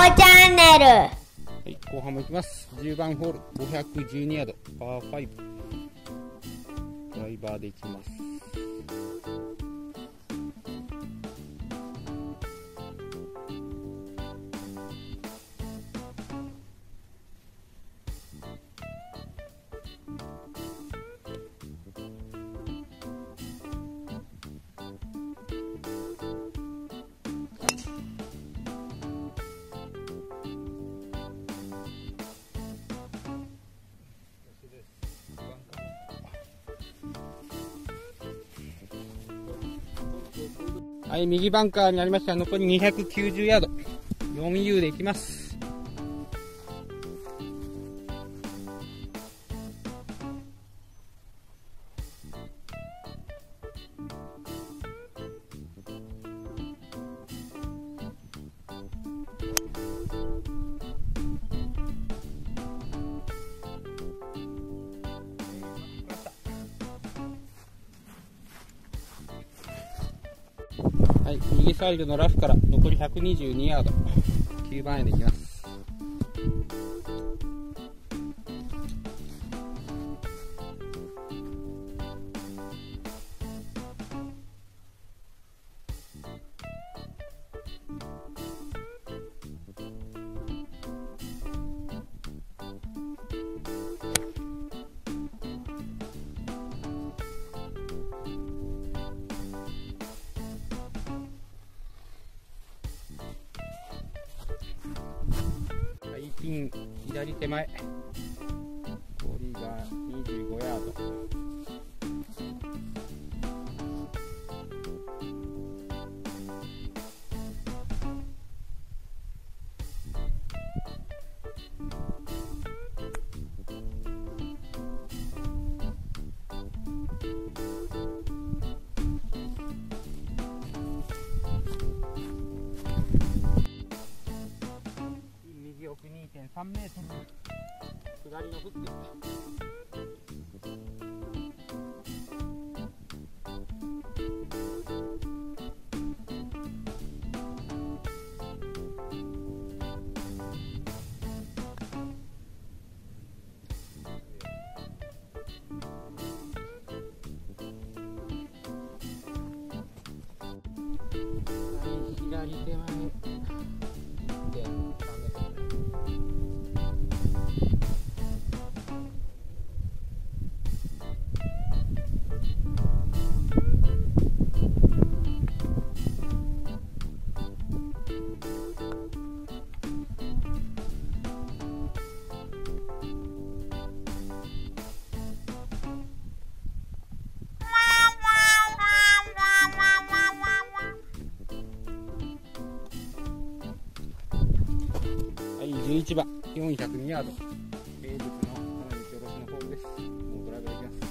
チャンネル。 はい、後半も行きます。10番ホール512ヤードパー5、ドライバーで行きます。はい、右バンカーになりました。残り290ヤード。4U で行きます。はい、右サイドのラフから残り122ヤード、9番アイアンでいきます。ピン左手前、残りが25ヤード。奥 2.3 メートル、下りのフック。左手前11番402ヤード、名物の花道下ろしのホールです。もうドライバーでいきます。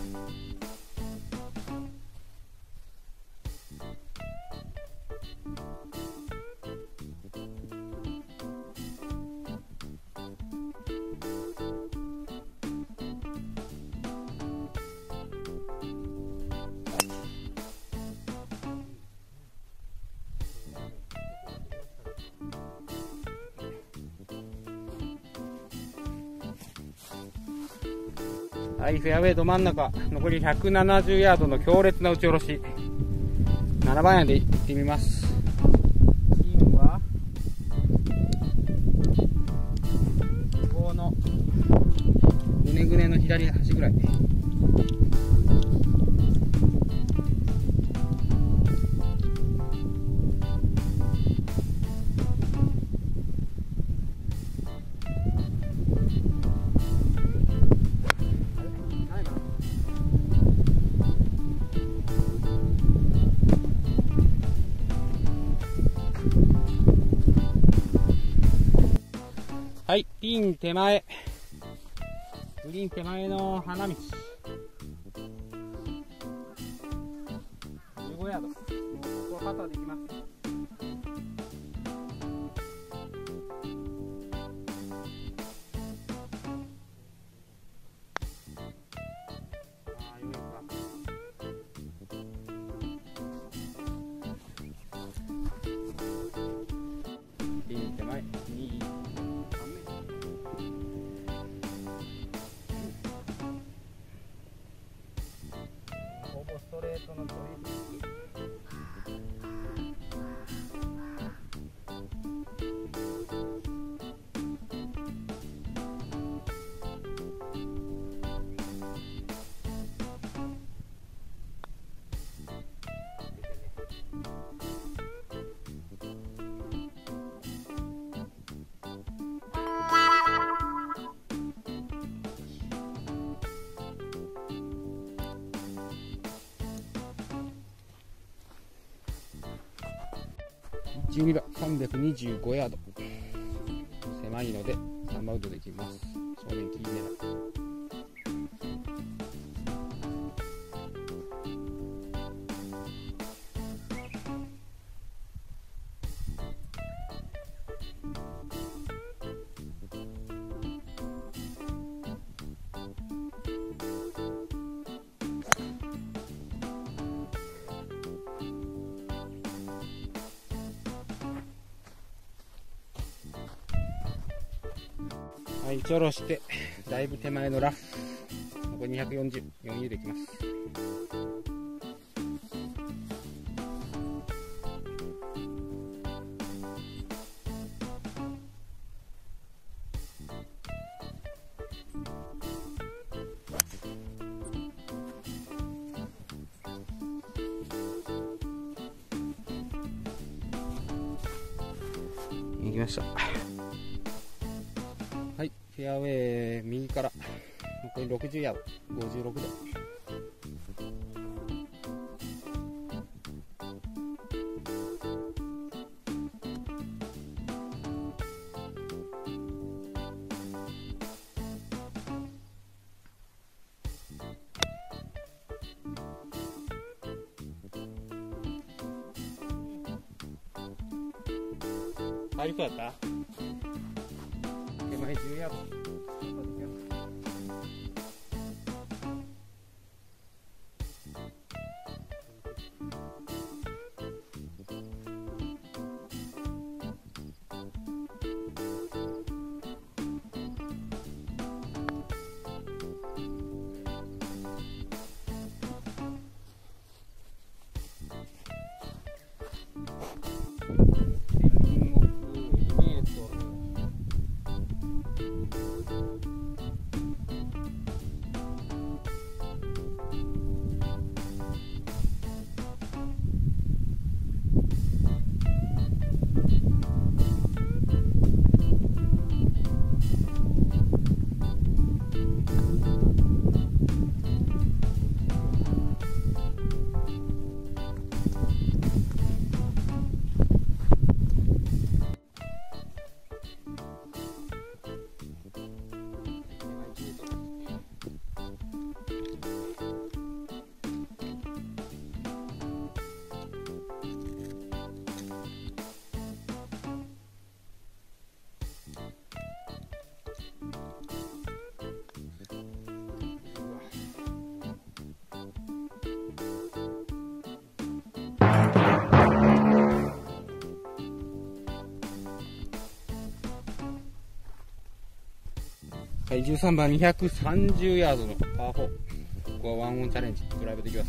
はい、フェアウェイど真ん中、残り170ヤードの強烈な打ち下ろし、7番アイアンで行ってみます。ピンは向こうのぐねぐねの左端ぐらい。はい、ピン手前、グリーン手前の花道、15ヤード、もうここはパターでいきます。ピン手前、右ェーとの取引。12番325ヤード、狭いので3バウンドできます。正面切り狙い。はい、打ち下ろしてだいぶ手前のラフ、残り240、余裕できます。行きました。はい、フェアウェイ右から残り60ヤード、56度。入りそうだった？手前10ヤード。はい、13番230ヤードのパー4、ここはワンオンチャレンジ、ドライブできます。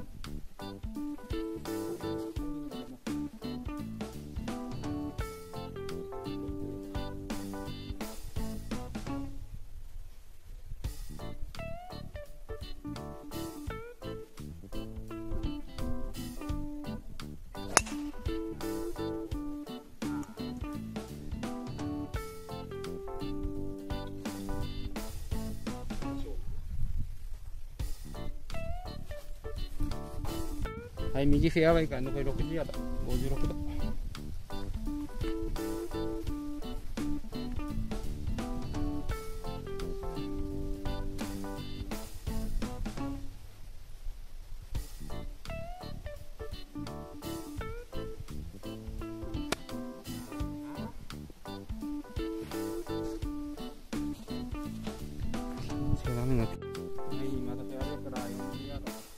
はい、右フェアウェイから残り60ヤード、56度。ダメだ。はい、またフェアウェイから40ヤード。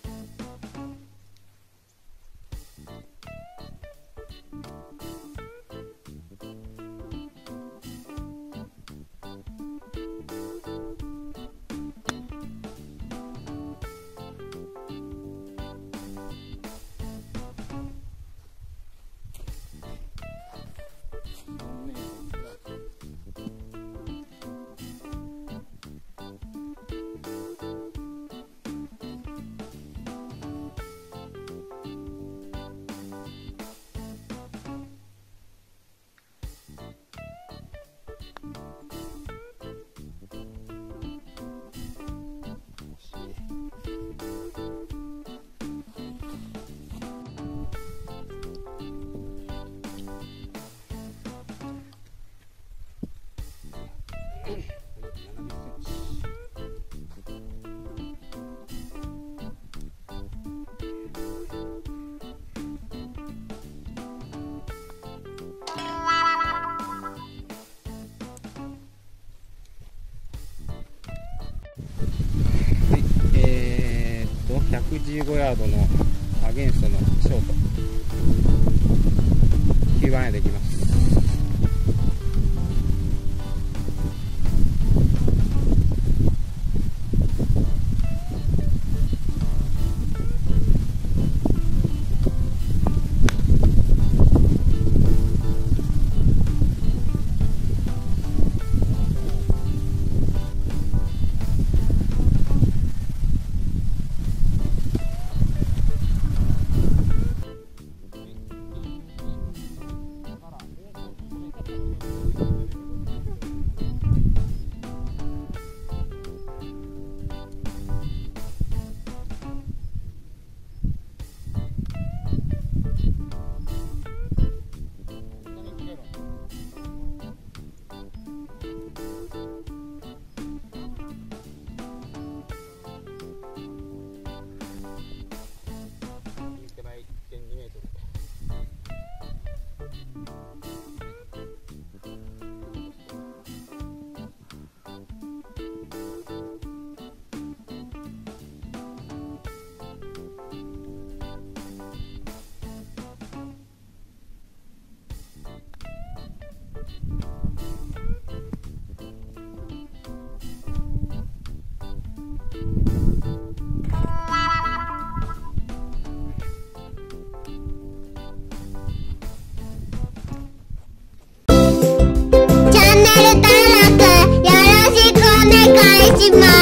115ヤードのアゲンストのショート9番アイアンできます。 チャンネル登録よろしくお願いします。